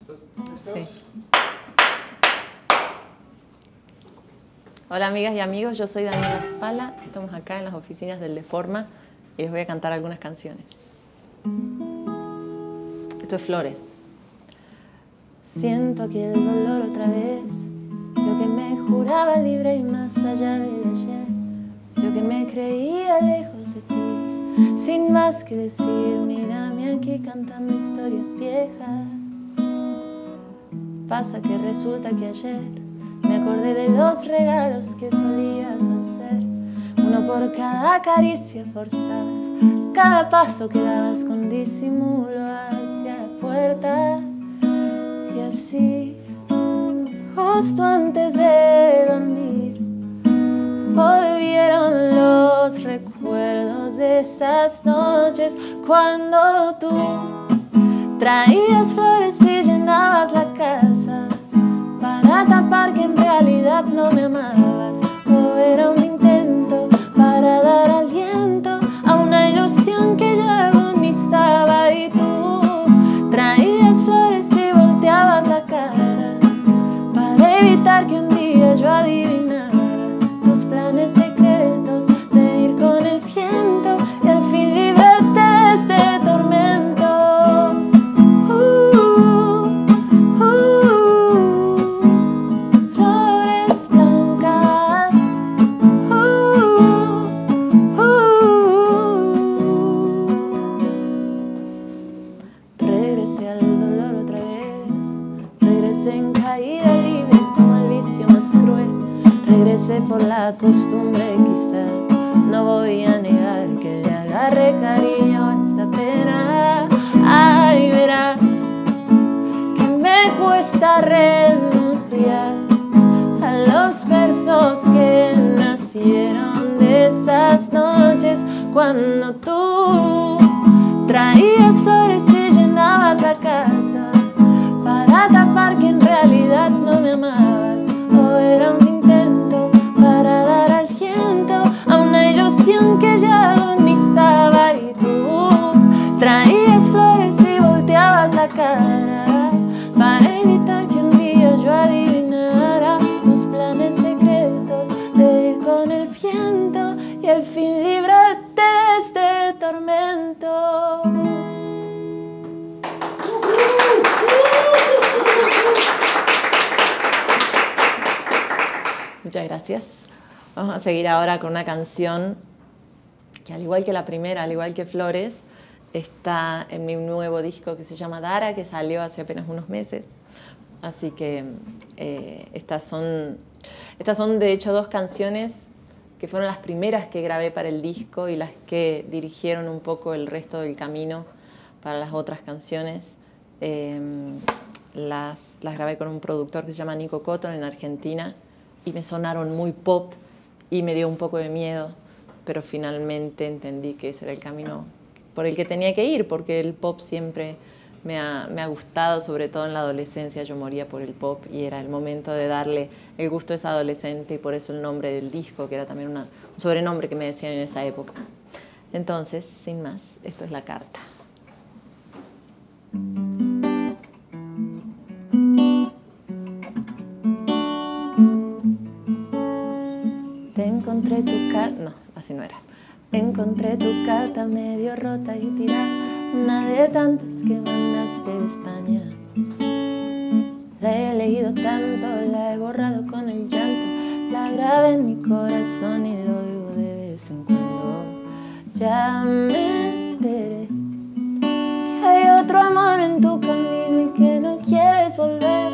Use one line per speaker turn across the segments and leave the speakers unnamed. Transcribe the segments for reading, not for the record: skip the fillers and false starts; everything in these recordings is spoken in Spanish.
Sí. Hola amigas y amigos, yo soy Daniela Spala, estamos acá en las oficinas del Deforma y les voy a cantar algunas canciones. Esto es Flores. Siento aquí el dolor otra vez, yo que me juraba libre y más allá del ayer, yo que me creía lejos de ti, sin más que decir, mírame aquí cantando historias viejas. Pasa que resulta que ayer me acordé de los regalos que solías hacer, uno por cada caricia forzada, cada paso que dabas con disimulo hacia la puerta. Y así, justo antes de dormir, volvieron los recuerdos de esas noches cuando tú traías flores y llenabas la casa para tapar que en realidad no me amabas. O era un intento para dar aliento a una ilusión que ya agonizaba. Y tú traías flores y volteabas la cara para evitar que un día yo adivinara tus planes secretos de ir con el viento y al fin librarte de este tormento. Flores blancas. Regresé al dolor otra vez, regresé en caída libre como el vicio más cruel, regresé por la costumbre quizás, no voy a negar que le agarré cariño a esta pena. Ay, verás que me cuesta renunciar a los versos que nacieron de esas noches cuando tú traías flores y llenabas la casa para tapar que en realidad no me amabas. O era un intento para dar aliento a una ilusión que ya agonizaba. Y tú traías flores y volteabas la cara para evitar que un día yo adivinara tus planes secretos de ir con el viento y al fin librarte de este tormento. Muchas gracias. Vamos a seguir ahora con una canción que, al igual que la primera, al igual que Flores, está en mi nuevo disco que se llama Dara, que salió hace apenas unos meses. Así que estas son de hecho dos canciones que fueron las primeras que grabé para el disco y las que dirigieron un poco el resto del camino para las otras canciones. Las grabé con un productor que se llama Nico Cotton en Argentina y me sonaron muy pop y me dio un poco de miedo, pero finalmente entendí que ese era el camino por el que tenía que ir, porque el pop siempre me ha gustado, sobre todo en la adolescencia. Yo moría por el pop y era el momento de darle el gusto a esa adolescente, y por eso el nombre del disco, que era también un sobrenombre que me decían en esa época. Entonces, sin más, esto es la carta. Te encontré tu carta... No, así no era. Encontré tu carta medio rota y tirada, una de tantas que mandaste de España. La he leído tanto, la he borrado con el llanto, la grabé en mi corazón y lo oigo de vez en cuando. Ya me enteré que hay otro amor en tu camino y que no quieres volver.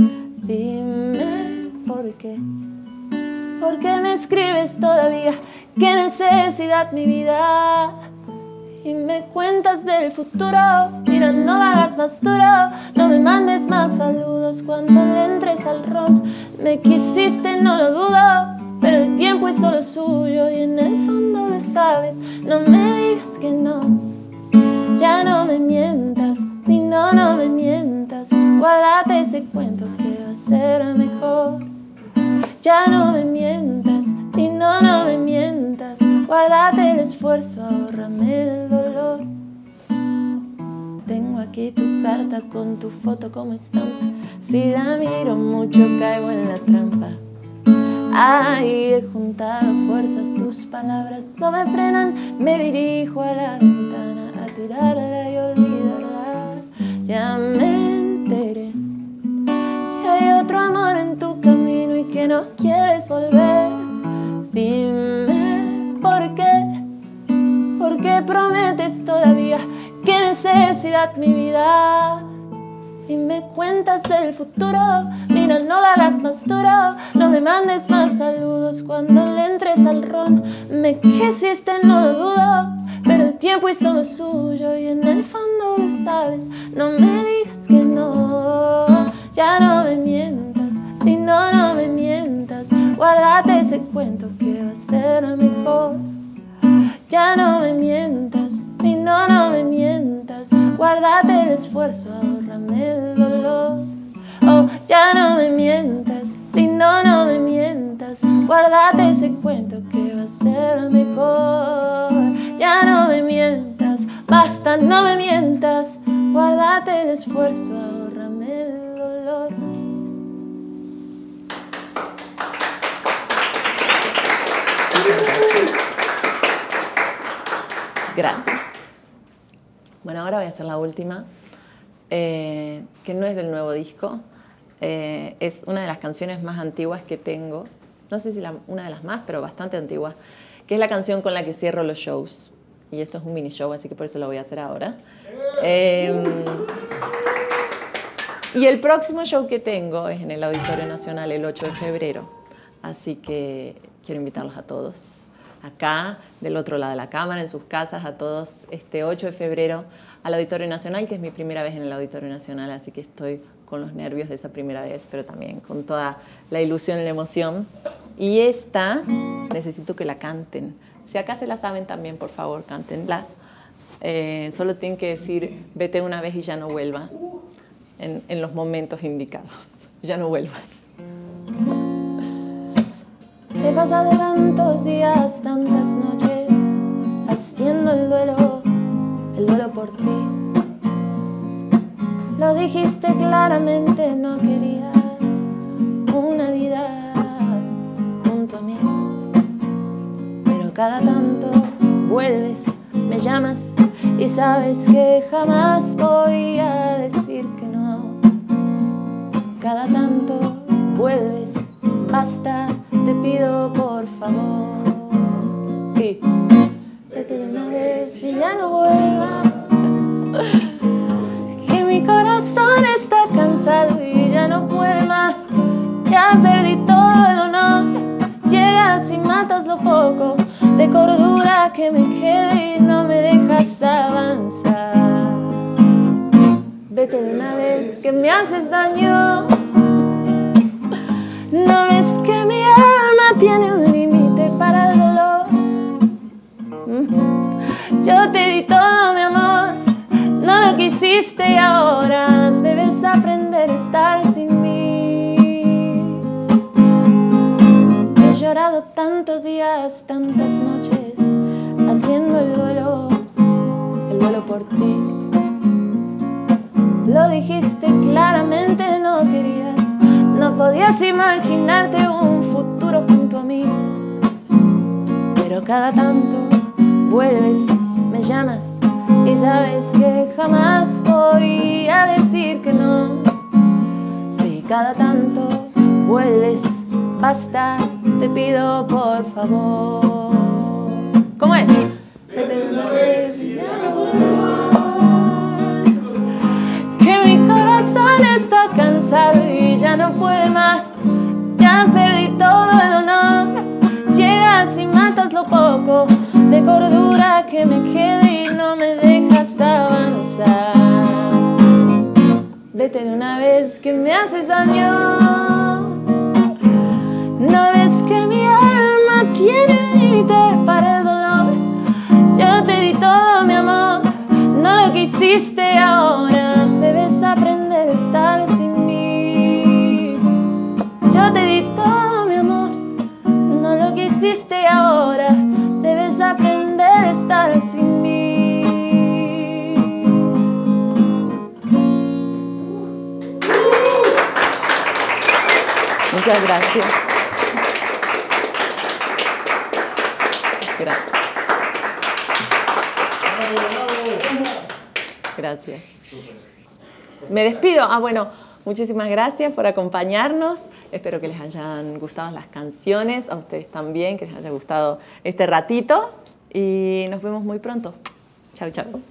Dime por qué. ¿Por qué me escribes todavía? ¿Qué necesidad, mi vida? Y me cuentas del futuro. Mira, no lo hagas más duro, no me mandes más saludos cuando le entres al ron. Me quisiste, no lo dudo, pero el tiempo es solo suyo y en el fondo lo sabes. No me digas que no, ya no me mientas, lindo, no me mientas. Guárdate ese cuento que va a ser mejor. Ya no me mientas, lindo, no me mientas. Guárdate el esfuerzo, ahórrame el dolor. Tengo aquí Aquí tu carta con tu foto como estampa. Si la miro mucho caigo en la trampa. Ahí he juntado fuerzas, tus palabras no me frenan. Me dirijo a la ventana a tirarla y olvidarla. Ya me enteré que hay otro amor en tu camino y que no quieres volver. Dime por qué prometes todavía. ¿Qué necesidad mi vida? Y me cuentas del futuro. Mira, no lo hagas más duro. No me mandes más saludos cuando le entres al ron. Me quisiste, no lo dudo, pero el tiempo hizo lo suyo y en el fondo lo sabes. No me digas que no. Ya no me mientas, lindo, no me mientas. Guárdate ese cuento que va a ser mejor. Ya no me mientas, lindo, no me mientas. Guárdate el esfuerzo, ahórrame el dolor. Oh, ya no me mientas, lindo, no me mientas. Guárdate ese cuento que va a ser mejor. Ya no me mientas, basta, no me mientas. Guárdate el esfuerzo, ahórrame el dolor. Gracias. Bueno, ahora voy a hacer la última, que no es del nuevo disco. Es una de las canciones más antiguas que tengo. No sé si una de las más, pero bastante antigua. Que es la canción con la que cierro los shows. Y esto es un mini show, así que por eso lo voy a hacer ahora. Y el próximo show que tengo es en el Auditorio Nacional el 8 de febrero. Así que quiero invitarlos a todos. Acá, del otro lado de la cámara, en sus casas, a todos este 8 de febrero al Auditorio Nacional, que es mi primera vez en el Auditorio Nacional, así que estoy con los nervios de esa primera vez, pero también con toda la ilusión y la emoción. Y esta, necesito que la canten. Si acá se la saben también, por favor, cántenla. Solo tienen que decir, vete una vez y ya no vuelva, en los momentos indicados. Ya no vuelvas. He pasado tantos días, tantas noches, haciendo el duelo por ti. Lo dijiste claramente, no querías una vida junto a mí. Pero cada tanto vuelves, me llamas y sabes que jamás voy a decir que no. Cada tanto vuelves, basta, te pido por favor. Sí. Vete de una vez y ya no vuelvas. Que mi corazón está cansado y ya no puede más. Ya perdí todo el honor. Llegas y matas lo poco de cordura que me queda y no me dejas avanzar. Vete de una vez que me haces daño. ¿No ves que mi alma tiene un límite para el dolor? Yo te di todo mi amor, no lo quisiste y ahora debes aprender a estar sin mí. He llorado tantos días, tantas noches, haciendo el duelo por ti. Lo dijiste claramente, no querías. No podías imaginarte un futuro junto a mí. Pero cada tanto vuelves, me llamas y sabes que jamás voy a decir que no. Si cada tanto vuelves, basta, te pido por favor. ¿Cómo es? Vete de una vez y ya no vuelvas. Que mi corazón está cansado y ya no puede más. Ya perdí todo el honor. Llegas y matas lo poco de cordura que me queda y no me dejas avanzar. Vete de una vez que me haces daño. ¿No ves que mi alma tiene un límite para el dolor? Yo te di todo mi amor, no lo quisiste y ahora debes aprender a estar sin mí. Yo te di todo mi amor, no lo quisiste y ahora debes aprender a estar sin mí. Muchas gracias. Gracias. Gracias. Me despido. Bueno, muchísimas gracias por acompañarnos. Espero que les hayan gustado las canciones, a ustedes también, que les haya gustado este ratito. Y nos vemos muy pronto. Chau, chau.